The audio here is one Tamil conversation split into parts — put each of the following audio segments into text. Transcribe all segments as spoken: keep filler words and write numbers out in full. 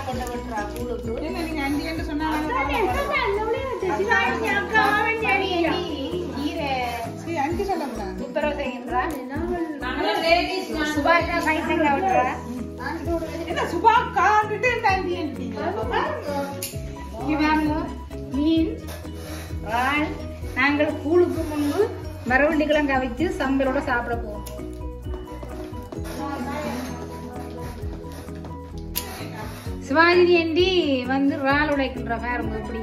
கொண்டு விட்டுறா கூழுக்கு. என்ன நீங்க அஞ்சு என்று சொன்னாங்க அஞ்சு சொல்ல முடியாது உத்தரவு செய்கின்றா சுபாஷா கைத்தங்க விட்டுறா. என்ன சுபா காண்டுட்டு அஞ்சு மீன் இறால் நாங்கள் கூழுக்கு முன்பு மரவள்ளி கிழங்கு அவிச்சு சம்பலோட சாப்பிட போவோம். சிவாஜி ஏண்டி வந்து இறால் உடைக்கின்ற பாருங்க எப்படி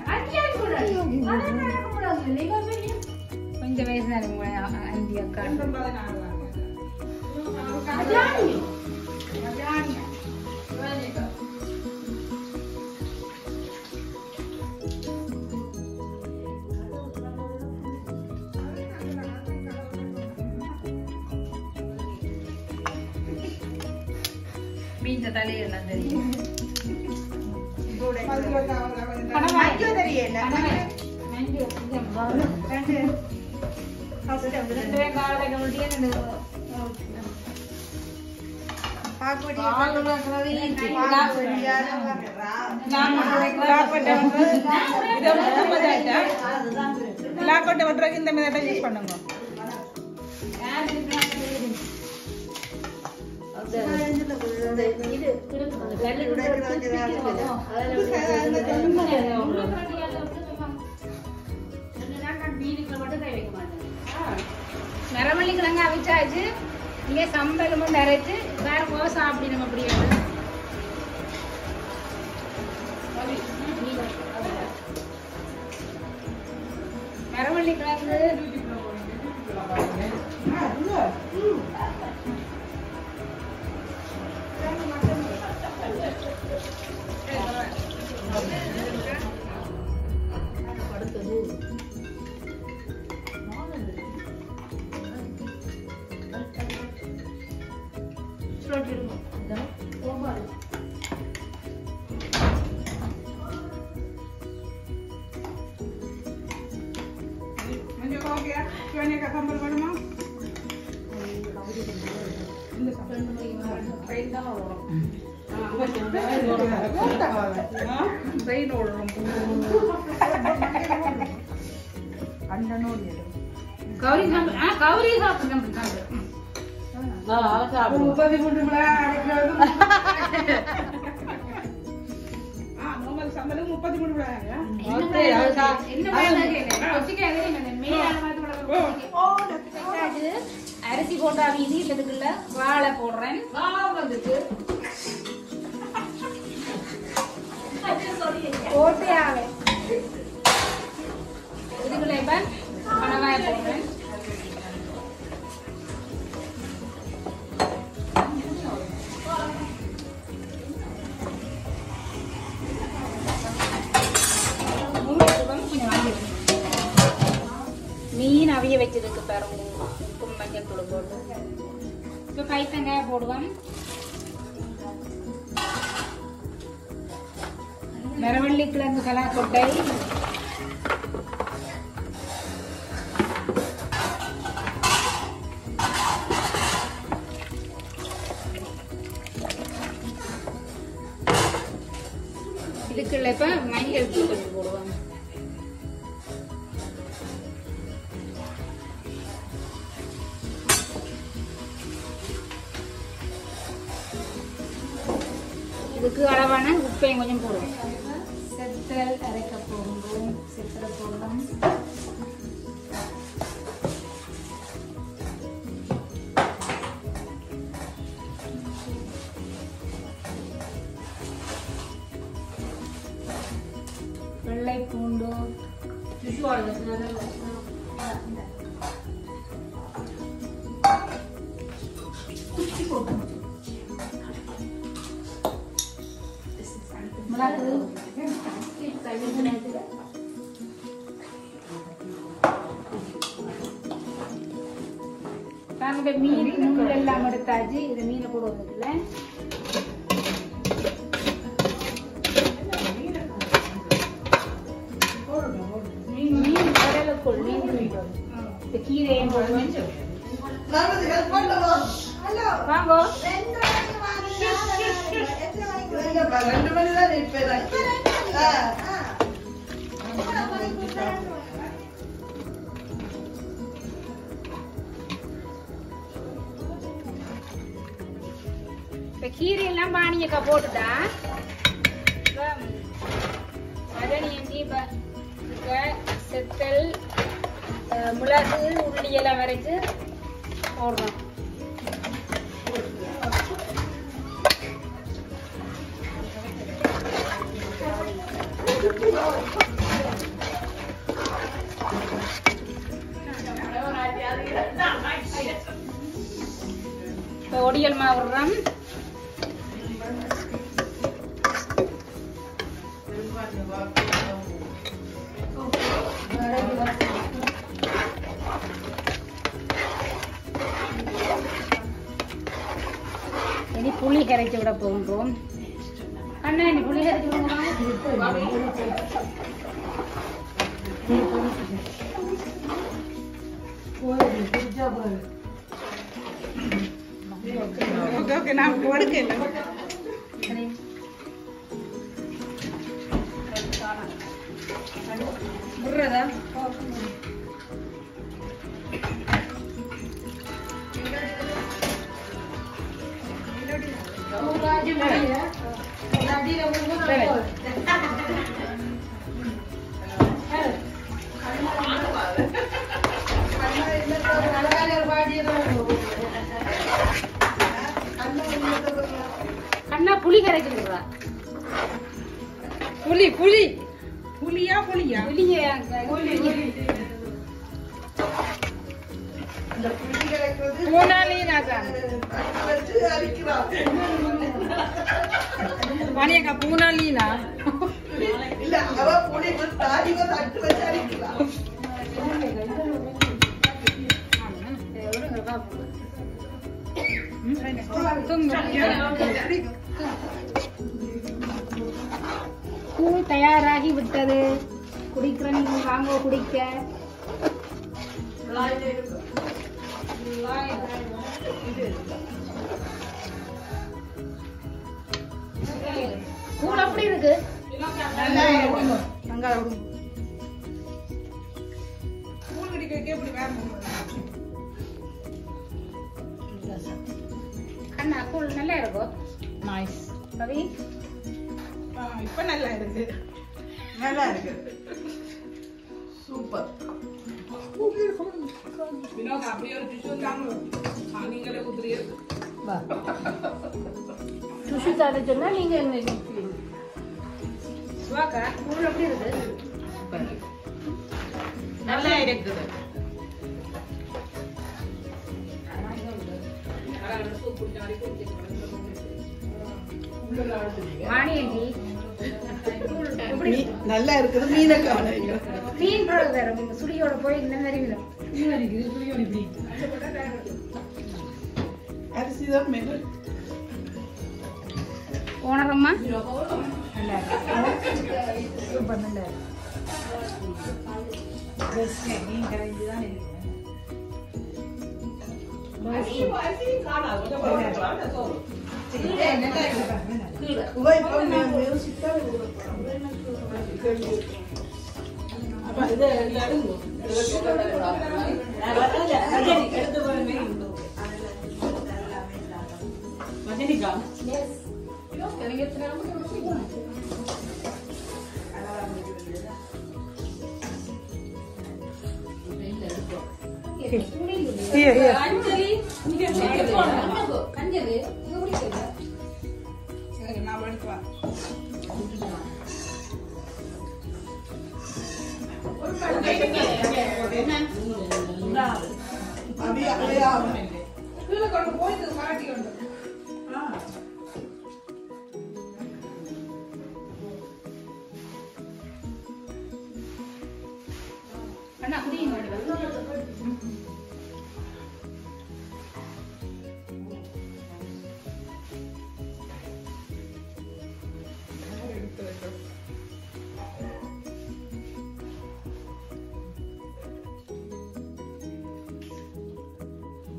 கொஞ்சம் வயசு தான் அண்டி அக்கா. மீன் தலையெல்லாம் தெரியும் லாக்கோட்டை வட்டுறதுக்கு இந்த மாதிரி யூஸ் பண்ணுங்க. மரவள்ளி கிழங்கு அவிச்சாச்சு. இங்கே சம்பளம் அரைச்சு வேற கோசை சாப்பிடணும். அப்படியே மரவள்ளி கிழங்கு கௌரி கௌரி முப்பத்தி மூன்று சம்பளம் முப்பத்தி மூணு அரிசி போட்டா வீதி இல்லதுக்குள்ள வாழை போடுறேன். போட்டே இதுக்குள்ள இப்ப பணவாய போடுறேன். மீன் அவிய வச்சதுக்கு பாருங்க உப்பும் மஞ்சள் தூள் போட்டு இப்போ கைத்தங்காய் போடுவோம். மரவள்ளி கிழங்கு கலாக்கொட்டை, இதுக்குள்ள இப்ப மஞ்சள் தூள் கொஞ்சம் போடுவோம். இதுக்கு அளவான உப்பையும் கொஞ்சம் போடுவோம். செத்தல் அரைக்க போடுவோம். செத்தலை போடலாம். வெள்ளை பூண்டு மீன் முள் எல்லாம் எடுத்தாச்சு. இது மீனை போடுவதுல மீன் மீன் கடலுக்குள் மீன் இந்த கீரையும் போடுவோம். வாங்கோ ரெண்டு மணி தான் இருப்பேன். இப்ப கீரை எல்லாம் பானியக்கா போட்டுட்டா மதனியஞ்சி செத்தல் மிளகு உள்ளி எல்லாம் வரைச்சு போடுறோம். இப்போ ஒடியல் மாவு விடுறோம். இனி புளி கரைச்சி விட போகின்றோம். அண்ணா இனி புளி கரைச்சி ஓகே ஓகே நான் கொடுக்கல விடுறதா அண்ணா புளி கரைச்சிருக்கிறா. புளி புளி புளியா புளியா புளிய பானியக்கா பூனாலீனா இல்ல அவ புளி தாடி தட்டு வச்சு அடிக்கலாம். கூழ் தயாராகி விட்டது. குடிக்கிற நீங்க வாங்க குடிக்க. கூழ் அப்படி இருக்கு. கூழ் குடிக்க எப்படி வேற அண்ணா கூழ் நல்லா இருக்கும். நைஸ் ரவி இப்ப நல்லா இருக்கு. நல்லா இருக்கு. சூப்பர். வினோத் அப்படியே ஒரு டிஷ்யூ தாங்க. நீங்களே ஊத்துறீங்க. வா சுஷி தாட சொன்னா நீங்க என்ன வாக்கா கூழ் அப்படி இருக்கு. நல்லா இருக்குது. மானியஞ்சி நல்லா இருக்குது. மீனை கவனிங்க. மீன் பழம் வேற சுடியோட போய் இந்த மாதிரி விடும். அரிசி தான் மேல ஓனரம்மா நல்லா சூப்பர் நல்லா மீன் கரைஞ்சி தான் இருக்கு. Here, here. நான் எடுத்துவா अभी अभी आओ கீழே கொண்டு போய் இது கராட்டி கொண்டு அண்ணா குடிங்க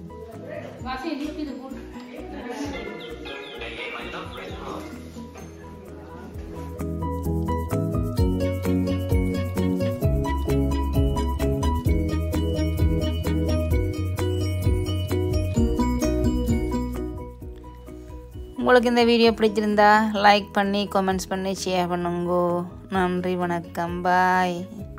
வாசி எதுக்கு இது போட்டு உங்களுக்கு இந்த வீடியோ பிடிச்சிருந்தா லைக் பண்ணி கமெண்ட்ஸ் பண்ணி ஷேர் பண்ணுங்க. நன்றி, வணக்கம், பாய்.